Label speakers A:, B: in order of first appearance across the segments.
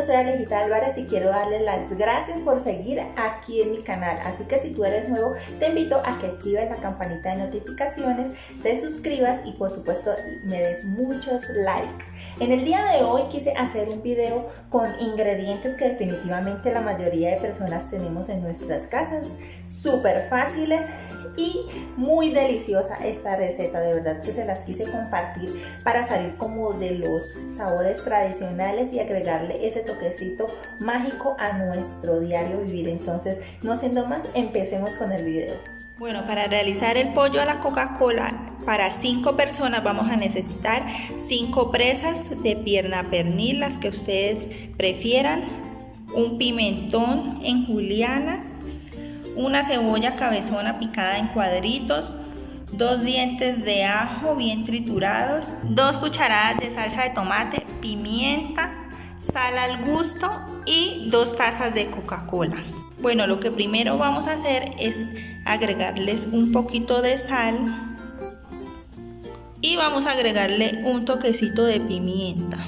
A: soy Alejita Álvarez y quiero darles las gracias por seguir aquí en mi canal. Así que si tú eres nuevo, te invito a que actives la campanita de notificaciones, te suscribas y por supuesto me des muchos likes. En el día de hoy quise hacer un video con ingredientes que definitivamente la mayoría de personas tenemos en nuestras casas, súper fáciles y muy deliciosa esta receta. De verdad que se las quise compartir para salir como de los sabores tradicionales y agregarle ese toquecito mágico a nuestro diario vivir. Entonces, no siendo más, empecemos con el video. Bueno, para realizar el pollo a la Coca-Cola para 5 personas vamos a necesitar 5 presas de pierna pernil, las que ustedes prefieran, un pimentón en julianas, una cebolla cabezona picada en cuadritos, 2 dientes de ajo bien triturados, 2 cucharadas de salsa de tomate, pimienta, sal al gusto y 2 tazas de Coca-Cola. Bueno, lo que primero vamos a hacer es agregarles un poquito de sal y vamos a agregarle un toquecito de pimienta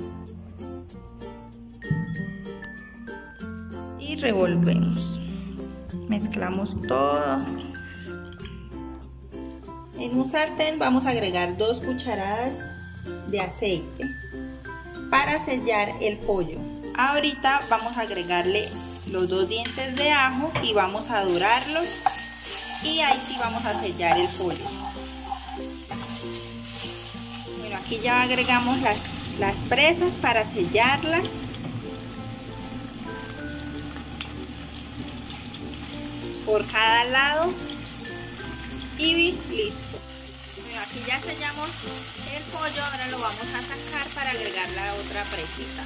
A: y revolvemos. Mezclamos todo. En un sartén vamos a agregar 2 cucharadas de aceite para sellar el pollo. Ahorita vamos a agregarle los 2 dientes de ajo y vamos a dorarlos y ahí sí vamos a sellar el pollo. Bueno, aquí ya agregamos las presas para sellarlas. Por cada lado y listo. Bueno, aquí ya sellamos el pollo, ahora lo vamos a sacar para agregar la otra presita.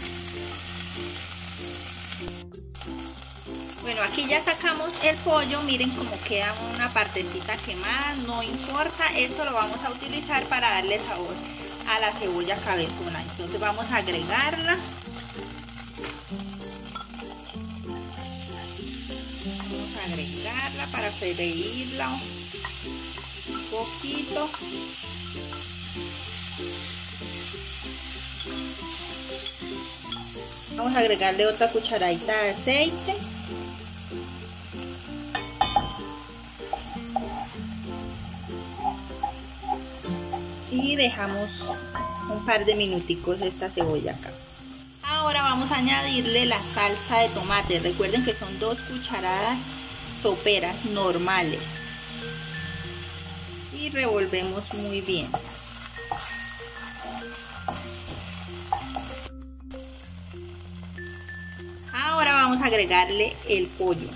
A: Bueno, aquí ya sacamos el pollo, miren cómo queda una partecita quemada, no importa, esto lo vamos a utilizar para darle sabor a la cebolla cabezona. Entonces vamos a agregarla. Agregarla para freírla un poquito. Vamos a agregarle otra cucharadita de aceite. Y dejamos un par de minuticos esta cebolla acá. Ahora vamos a añadirle la salsa de tomate. Recuerden que son 2 cucharadas soperas normales. Y revolvemos muy bien. Ahora vamos a agregarle el pollo.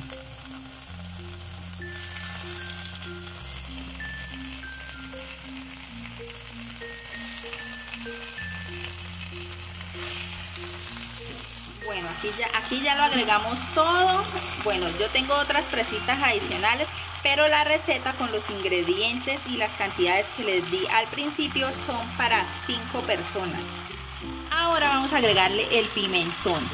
A: Bueno, aquí ya lo agregamos todo. Bueno, yo tengo otras presitas adicionales, pero la receta con los ingredientes y las cantidades que les di al principio son para 5 personas. Ahora vamos a agregarle el pimentón.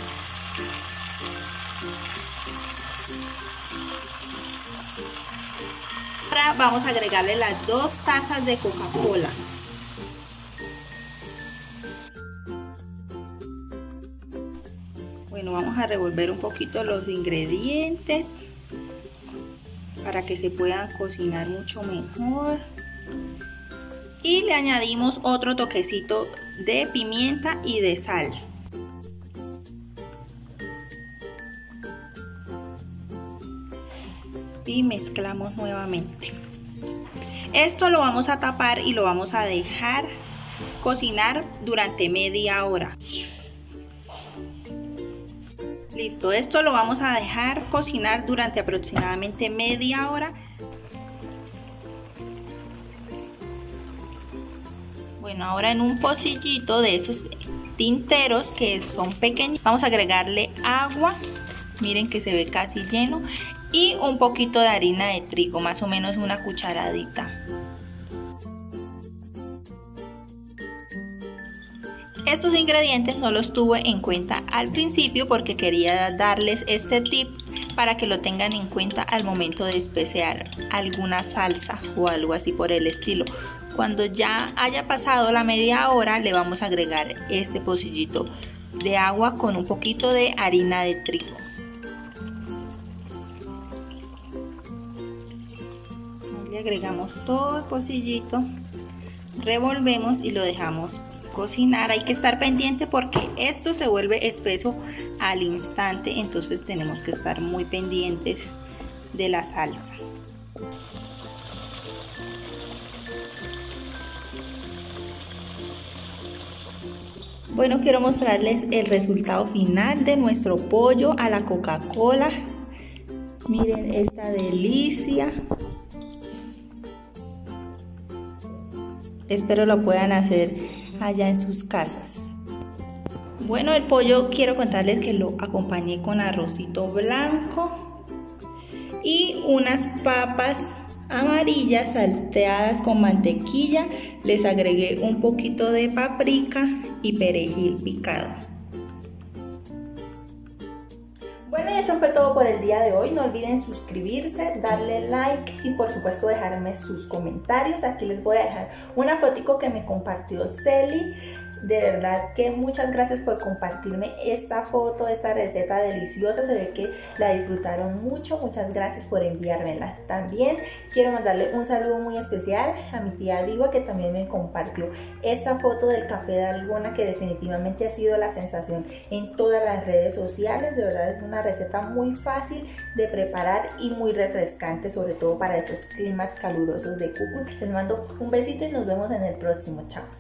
A: Ahora vamos a agregarle las 2 tazas de Coca-Cola. Bueno, vamos a revolver un poquito los ingredientes para que se puedan cocinar mucho mejor. Y le añadimos otro toquecito de pimienta y de sal. Y mezclamos nuevamente. Esto lo vamos a tapar y lo vamos a dejar cocinar durante media hora. Listo, esto lo vamos a dejar cocinar durante aproximadamente media hora. Bueno, ahora en un pocillito de esos tinteros que son pequeños, vamos a agregarle agua. Miren que se ve casi lleno. Y un poquito de harina de trigo, más o menos una cucharadita. Estos ingredientes no los tuve en cuenta al principio porque quería darles este tip para que lo tengan en cuenta al momento de especiar alguna salsa o algo así por el estilo. Cuando ya haya pasado la media hora le vamos a agregar este pocillito de agua con un poquito de harina de trigo. Le agregamos todo el pocillito, revolvemos y lo dejamos cocinar. Hay que estar pendiente porque esto se vuelve espeso al instante, entonces tenemos que estar muy pendientes de la salsa. Bueno, quiero mostrarles el resultado final de nuestro pollo a la Coca-Cola. Miren esta delicia. Espero lo puedan hacer allá en sus casas. Bueno, el pollo quiero contarles que lo acompañé con arrocito blanco y unas papas amarillas salteadas con mantequilla. Les agregué un poquito de paprika y perejil picado. Bueno, y eso fue todo por el día de hoy. No olviden suscribirse, darle like y por supuesto dejarme sus comentarios. Aquí les voy a dejar una fotico que me compartió Celi. De verdad que muchas gracias por compartirme esta foto, esta receta deliciosa. Se ve que la disfrutaron mucho. Muchas gracias por enviármela. También quiero mandarle un saludo muy especial a mi tía Diva, que también me compartió esta foto del café de Dalgona, que definitivamente ha sido la sensación en todas las redes sociales. De verdad es una receta muy fácil de preparar y muy refrescante, sobre todo para estos climas calurosos de Cúcuta. Les mando un besito y nos vemos en el próximo. Chao.